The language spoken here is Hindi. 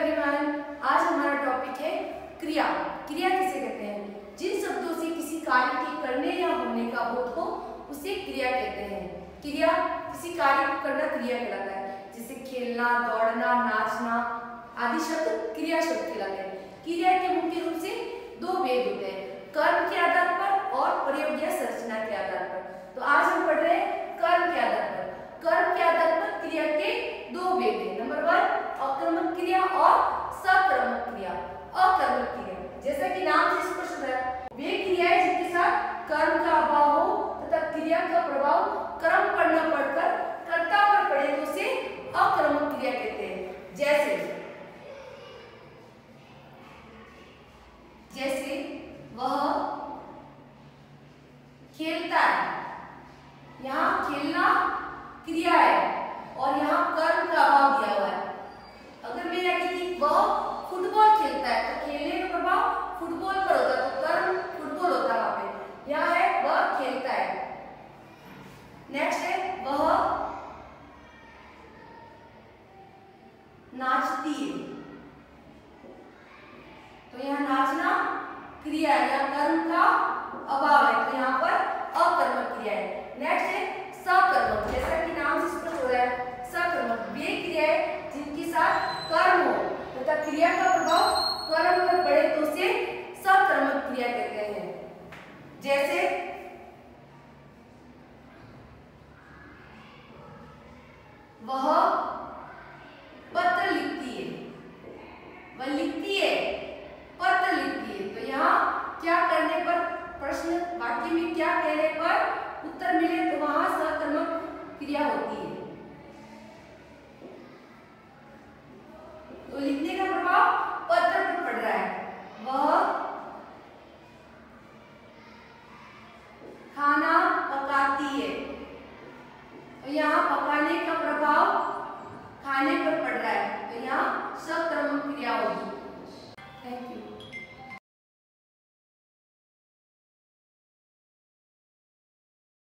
एवरीवन, आज हमारा टॉपिक है क्रिया। क्रिया किसे कहते हैं? जिन शब्दों से किसी कार्य के करने या होने का बोध हो उसे क्रिया कहते हैं। क्रिया किसी कार्य को करना क्रिया कहलाता है, जैसे खेलना, दौड़ना, नाचना आदि शब्द क्रिया शब्द कहलाते हैं। क्रिया के मुख्य रूप से दो भेद होते हैं, कर्म के आधार पर और प्रयोग या संरचना के आधार पर। तो आज हम पढ़ रहे हैं कर्म के आधार पर। कर्म के आधार पर क्रिया के दो भेद हैं। नंबर 1 अकर्मक क्रिया और सकर्मक क्रिया। अकर्मक क्रिया जैसा कि नाम से स्पष्ट है, वे क्रियाएं जिनके साथ कर्म का अभाव हो तथा क्रिया का प्रभाव कर्म पर न पड़कर कर्ता पर पड़े तो उसे अकर्मक क्रिया कहते हैं। जैसे वह खेलता है, यहाँ खेलना क्रिया है और यहाँ कर्म का अभाव दिया हुआ है। अगर मैं यह कहती वह फुटबॉल खेलता है तो खेलने का प्रभाव फुटबॉल पर होता है, तो कर्म फुटबॉल होता है वहां पे। यहाँ है वह खेलता है। नेक्स्ट है वह नाचती है, तो यहाँ नाचना क्रिया है, यहाँ कर्म का अभाव है, तो यहाँ पर अकर्मक क्रिया है। नेक्स्ट है सकर्मक, जैसा कि नाम से स्पष्ट हो रहा है, सकर्मक वे क्रियाएं जिनके साथ कर्म हो तथा क्रिया का प्रभाव कर्म पर पड़े तो उसे सकर्मक क्रिया कहते हैं। जैसे वह पत्र लिखती है, वह लिखती है, पत्र लिखती है, तो यहाँ क्या करने पर, प्रश्न वाक्य में क्या कहने पर उत्तर मिले तो वहां सकर्मक क्रिया होती है। तो लिखने का प्रभाव पत्र पर पड़ रहा है। वह खाना पकाती है, तो यहाँ पकाने का प्रभाव खाने पर पड़ रहा है, तो यहाँ सकर्मक क्रिया होगी।